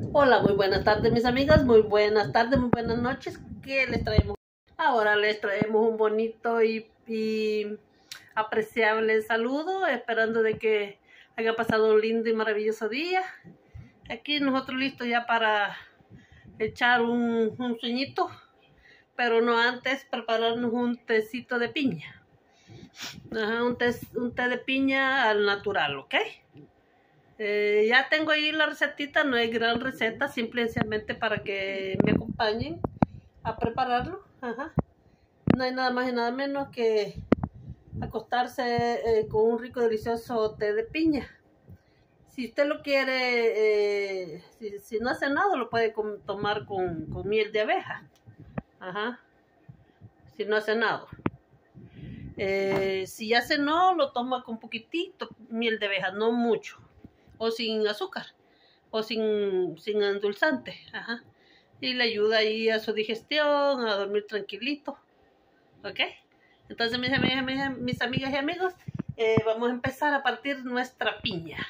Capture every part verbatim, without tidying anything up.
Hola, muy buenas tardes mis amigas, muy buenas tardes, muy buenas noches. ¿Qué les traemos? Ahora les traemos un bonito y, y apreciable saludo, esperando de que haya pasado un lindo y maravilloso día. Aquí nosotros listos ya para echar un, un sueñito, pero no antes prepararnos un tecito de piña. Ajá, un, té, un té de piña al natural, ¿ok? Eh, ya tengo ahí la recetita, no es gran receta, simplemente para que me acompañen a prepararlo. Ajá. No hay nada más y nada menos que acostarse eh, con un rico delicioso té de piña. Si usted lo quiere, eh, si, si no ha cenado, lo puede com tomar con, con miel de abeja. Ajá. Si no ha cenado. Eh, si ya cenó, lo toma con poquitito miel de abeja, no mucho. O sin azúcar. O sin, sin endulzante. Ajá. Y le ayuda ahí a su digestión, a dormir tranquilito. ¿Ok? Entonces, mis amigas, mis, mis amigas y amigos, eh, vamos a empezar a partir nuestra piña.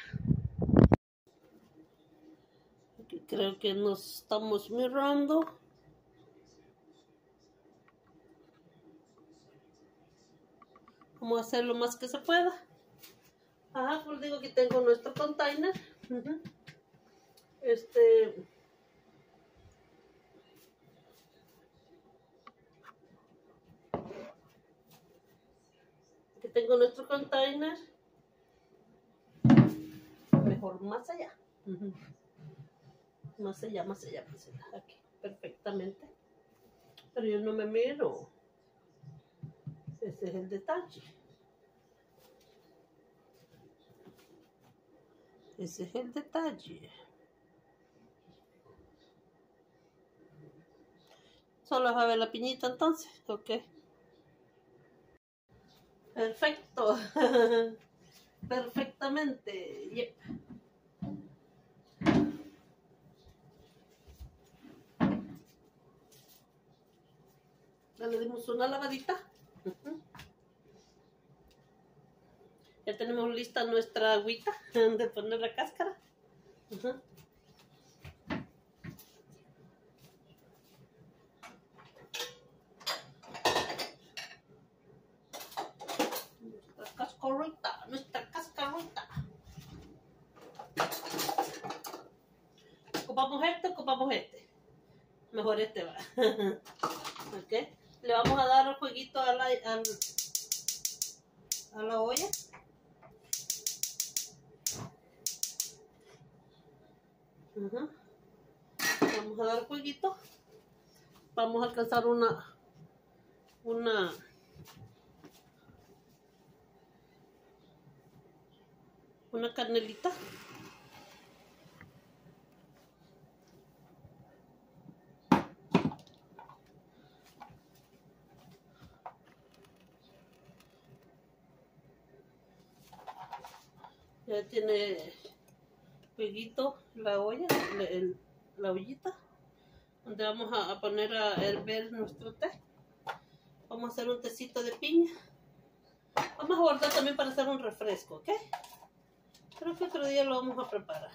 Aquí creo que nos estamos mirando. Vamos a hacer lo más que se pueda. Ajá, pues digo que tengo nuestro container. Uh-huh. Este... Aquí tengo nuestro container. Mejor más allá. Uh-huh. Más allá, más allá, más allá. Aquí, perfectamente. Pero yo no me miro. Ese es el detalle. Ese es el detalle. Solo va a ver la piñita entonces, ok. Perfecto. Perfectamente. Yep. Ya le dimos una lavadita. Uh-huh. Ya tenemos lista nuestra agüita de poner la cáscara. Uh-huh. Nuestra cascarita, nuestra cascarita. Ocupamos este, ocupamos este. Mejor este va. Ok. Le vamos a dar el jueguito a la, a, a la olla. Uh-huh. Vamos a dar jueguito. Vamos a alcanzar una una una canelita. Ya tiene jueguito la olla, el, la ollita, donde vamos a, a poner a hervir nuestro té. Vamos a hacer un tecito de piña. Vamos a guardar también para hacer un refresco, ¿ok? Creo que otro día lo vamos a preparar.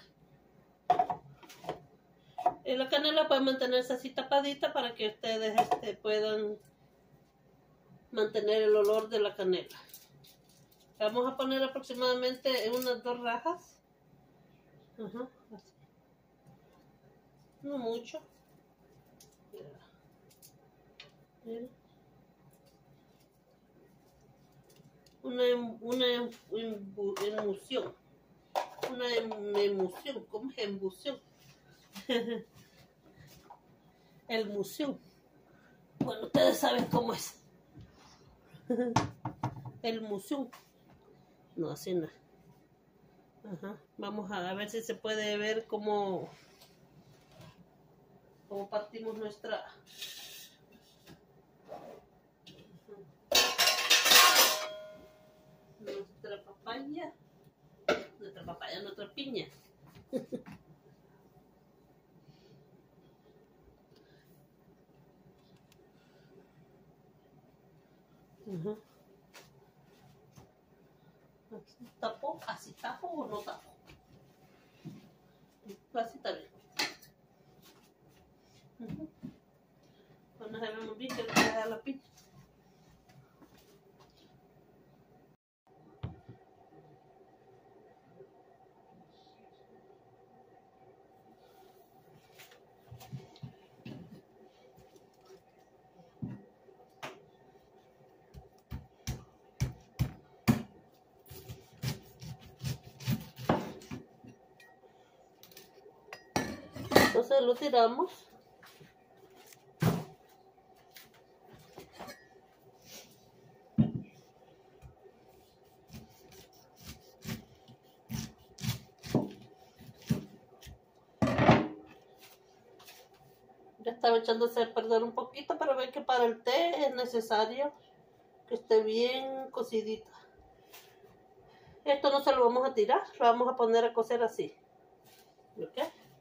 Y la canela puede mantenerse así tapadita para que ustedes este, puedan mantener el olor de la canela. Vamos a poner aproximadamente unas dos rajas. Uh-huh, así. No mucho. Mira. Una, una emulsión. Una emulsión. ¿Cómo es emulsión? Emulsión. Bueno, ustedes saben cómo es. Emulsión. No, así no. Ajá. Vamos a ver si se puede ver cómo, cómo partimos nuestra... nuestra papaya. Nuestra papaya, nuestra piña. Uh-huh. ¿Tapo? ¿Así tapo o no tapo? Así está bien. Entonces lo tiramos. Ya estaba echándose a perder un poquito, pero ven que para el té es necesario que esté bien cocidita. Esto no se lo vamos a tirar, lo vamos a poner a cocer así. ¿Ok?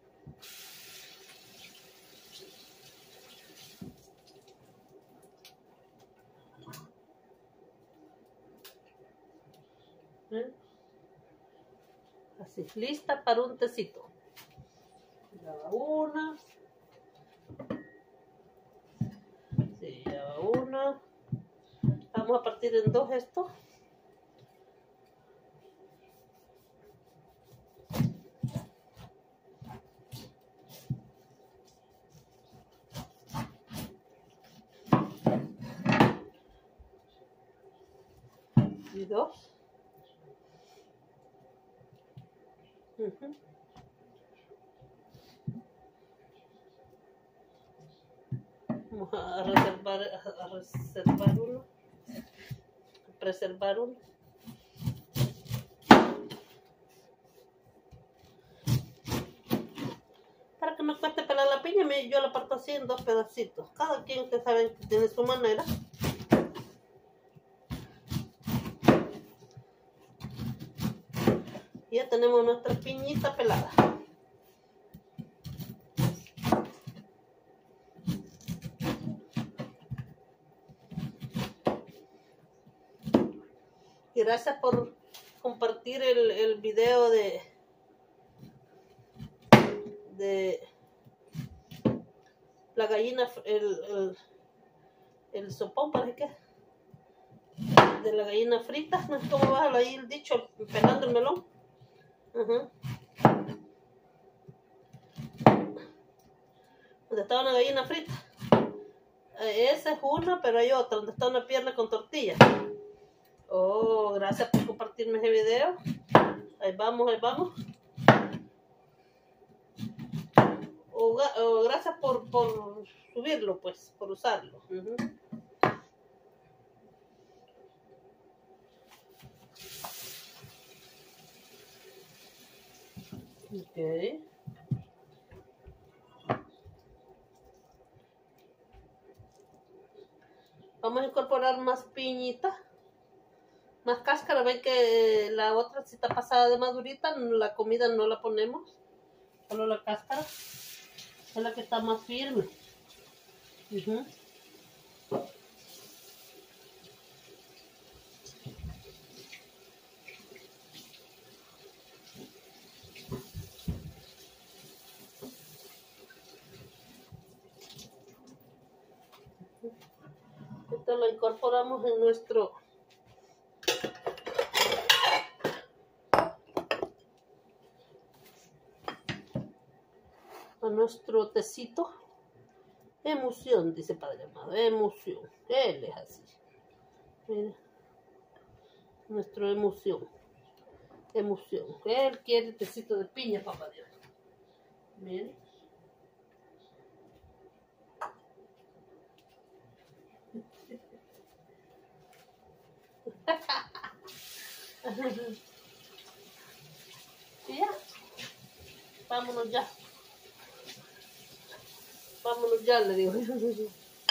¿Ven? Así, lista para un tecito. Ya va una. Sí, ya va una. Vamos a partir en dos esto. Y dos. Uh-huh. Vamos a reservar, a reservar uno, a preservar uno. Para que me cueste pelar la piña, yo la parto así en dos pedacitos. Cada quien que sabe que tiene su manera. Y ya tenemos nuestra piñita pelada. Y gracias por compartir el, el video de, de la gallina, el, el, el sopón, parece que de la gallina frita. No sé cómo va ahí el dicho, pelando el melón. Uh-huh. Donde está una gallina frita. Eh, esa es una, pero hay otra donde está una pierna con tortilla. Oh, gracias por compartirme ese video. Ahí vamos, ahí vamos. Oh, oh, gracias por, por subirlo, pues, por usarlo. Uh-huh. Ok. Vamos a incorporar más piñita. Más cáscara. Ven que la otra, si está pasada de madurita, la comida no la ponemos. Solo la cáscara. Es la que está más firme. Uh-huh. Esto lo incorporamos en nuestro a nuestro tecito. Emoción, dice Padre Amado, emoción. Él es así. Mira. Nuestra emoción. Emoción. Él quiere tecito de piña, papá Dios. Miren. Y ya. Vámonos ya. Vámonos ya, le digo. Uh-huh.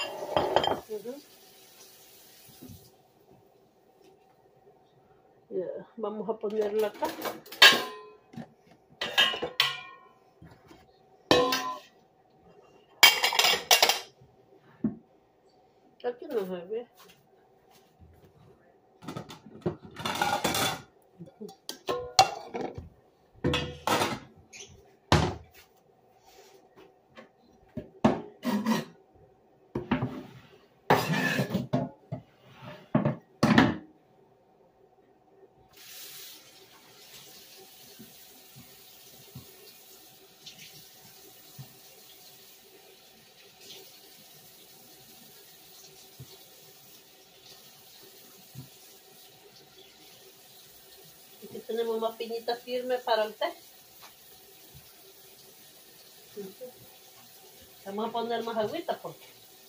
Yeah. Vamos a ponerla acá. Aquí no se ve. Aquí tenemos más piñita firme para el té. Vamos a poner más agüita porque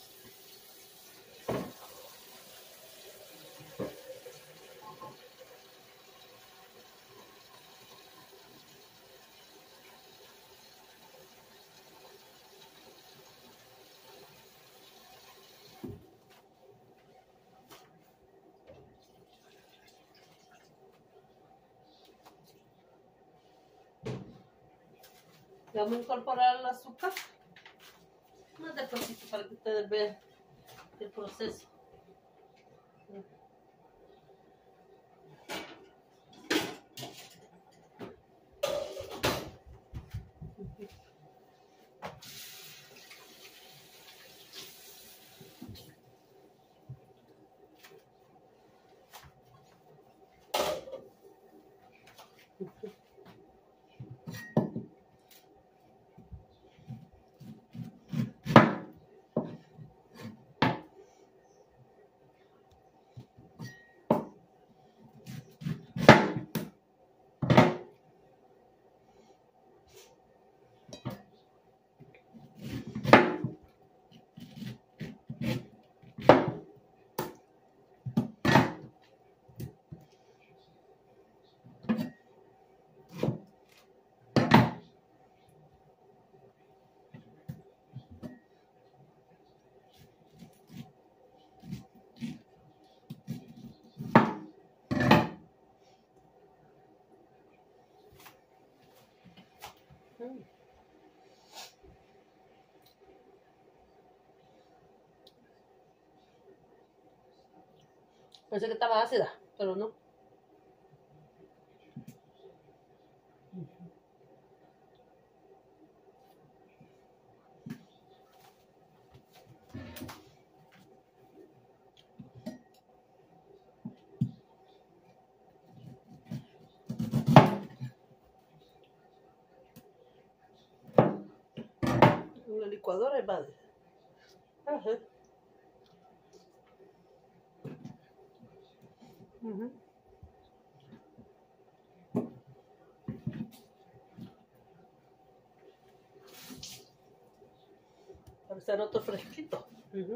vamos a incorporar el azúcar más despacito para que ustedes vean el proceso. Pensé que estaba ácida, pero no. La licuadora es padre. Ajá. Uh-huh. Para hacer otro fresquito. Uh-huh.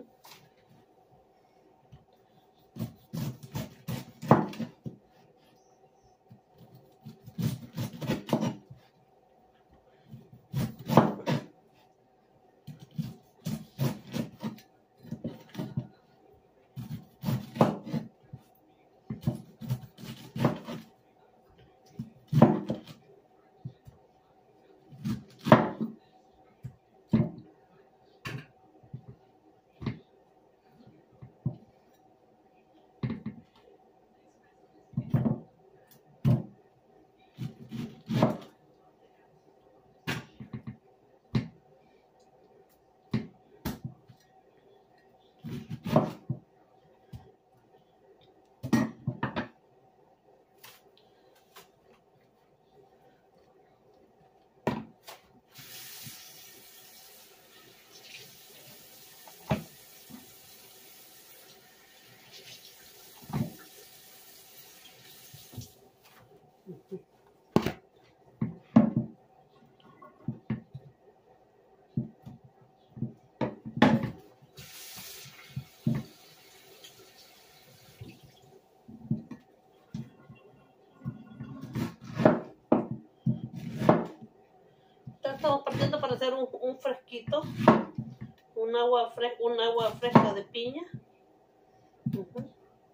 Estamos partiendo para hacer un, un fresquito, un agua, fres un agua fresca de piña. Uh-huh.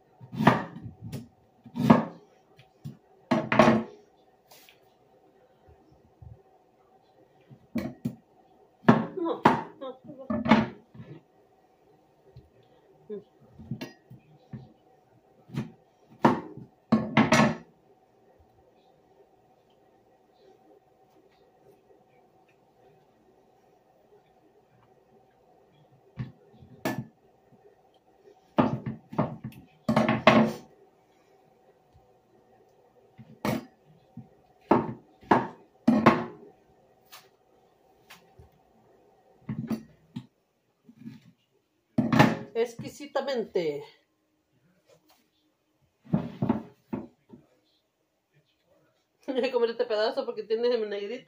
No, no, no. Exquisitamente. Voy a comer este pedazo porque tiene negrito.